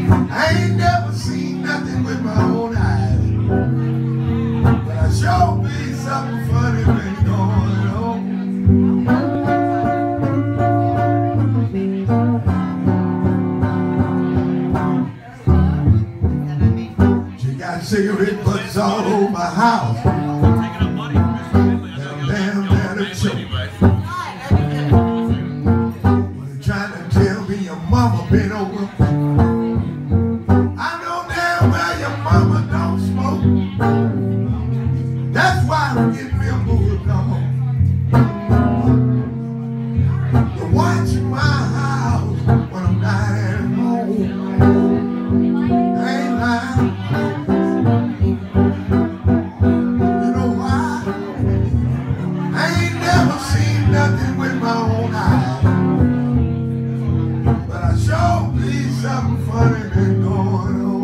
I ain't never seen nothing with my own eyes, but I sure believe something funny been going on. She got cigarette butts all over my house. Damn, a choke. You're trying to tell me your mama been over. I know damn well your mama don't smoke. That's why I'm getting me a bulldog. You're watching my house when I'm not at home. I ain't lying. You know why? I ain't never seen nothing with my own eyes, but I sure believe something funny been going on.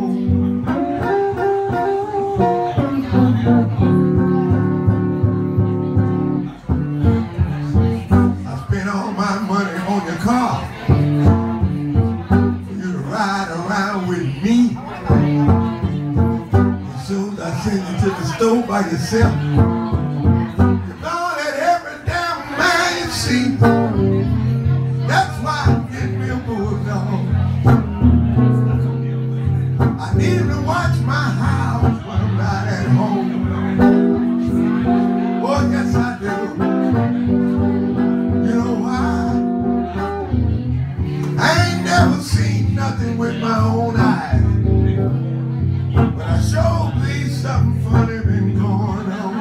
I spent all my money on your car for you to ride around with me. As soon as I send you to the store by yourself, see, that's why I'm getting me a bulldog. I need him to watch my house when I'm not at home. Oh, yes, I do. You know why? I ain't never seen nothing with my own eyes, but I sure believe something funny been going on.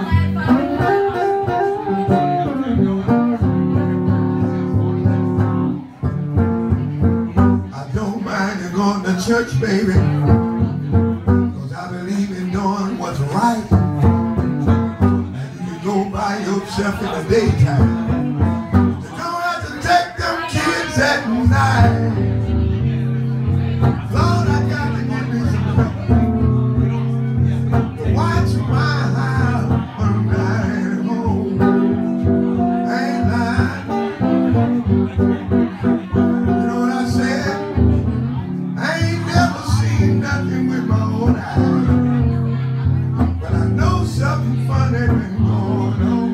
Church, baby, cause I believe in doing what's right, and you can go by yourself in the daytime. You don't have to take them kids at night. Lord, I got to get me some help. Watch my house when I'm not at home. I ain't lying. You know what I said? Nothing with my own eyes, but I know something funny been going on.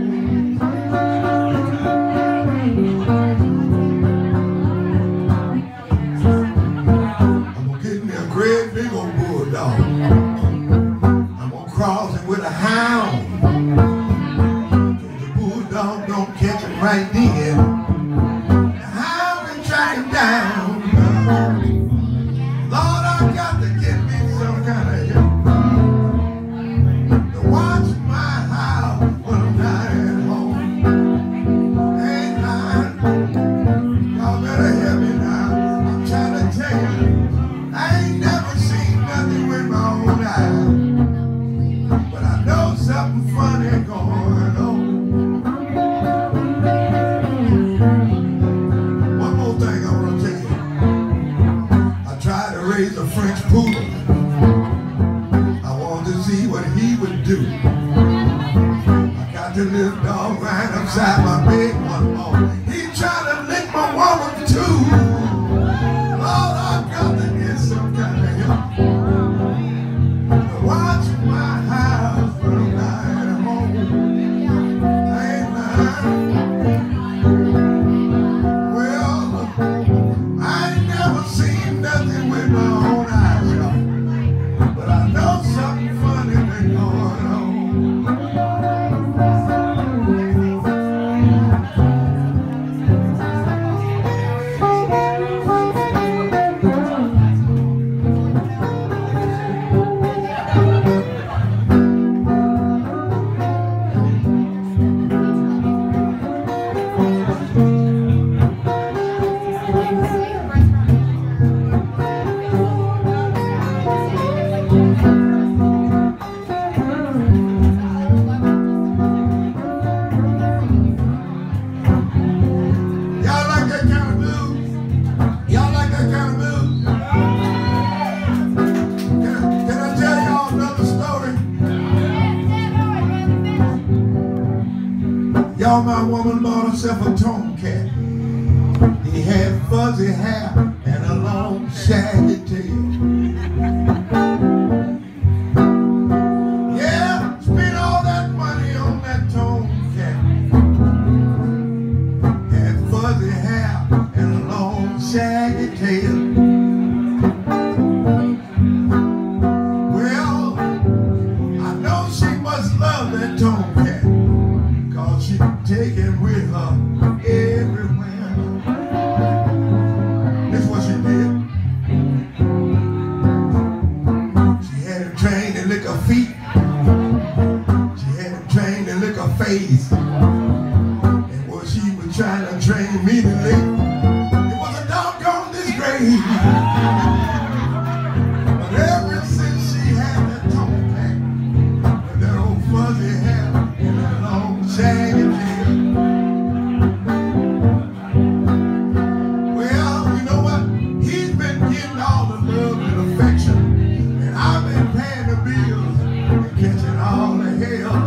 I'm gonna get me a great big old bulldog. I'm gonna cross it with a hound, so the bulldog don't catch him right then. The hound can track him down. Lord, I got to get me some kind of help to watch my house when I'm not at home. Ain't lying. Y'all better hear me now. I'm trying to tell you, I ain't never seen nothing with my own eyes, but I know something funny going on. One more thing I want to tell you. Tried to raise a French poodle. I wanted to see what he would do. I got the little dog right upside my bed one morning. He tried to lick my woman too. Lord, I got to get some kind of help to watch my house when I'm not at home. I ain't lying. Well, I ain't never seen nothing with my own eyes, y'all, but I know something funny been going on. Y'all, my woman bought herself a tomcat. He had fuzzy hair and a long shaggy tail. Yeah, spent all that money on that tomcat. Had fuzzy hair and a long shaggy tail. Well, I know she must love that tomcat, 'cause she take it with her everywhere. This is what she did. She had him trained to lick her feet. She had him trained to lick her face. And what she was trying to train me to lick, it was a doggone disgrace. But ever since she had that tomcat, with that old fuzzy hair and that long shaggy tail, well, you know what? He's been getting all the love and affection, and I've been paying the bills and catching all the hell.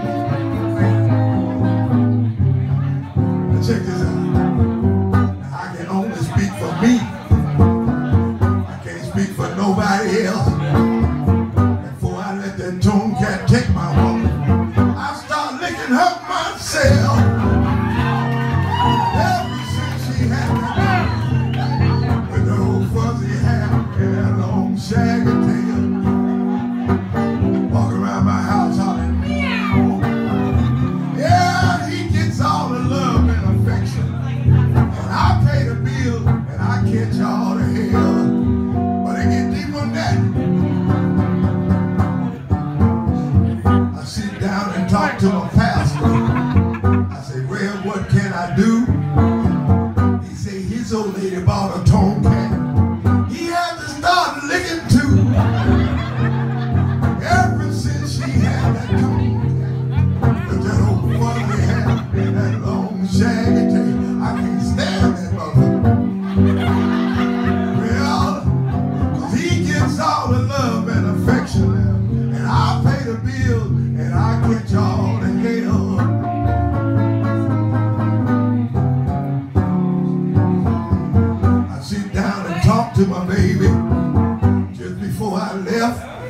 Now check this out. Now, I can only speak for me. I can't speak for nobody else. Before I let that tomcat take my woman, I start licking her myself. Ever since she had that with the old fuzzy hair and that long shaggy tail, walk around my house hollering, meow. Yeah, he gets all the love and affection, and I pay the bill and I catch all the hell. But it get deeper than that. I sit down and talk to my pastor. I say, well, what can I do? He say his old lady bought a tomcat. He had to start licking too. Ever since she had that tomcat with that old fuzzy hair and that long shaggy tail, I can't stand that motherfucker. Well, 'cause he gets all the love and affection, and I pay the bill and I catch all the hell. I sit down and talk to my baby just before I left.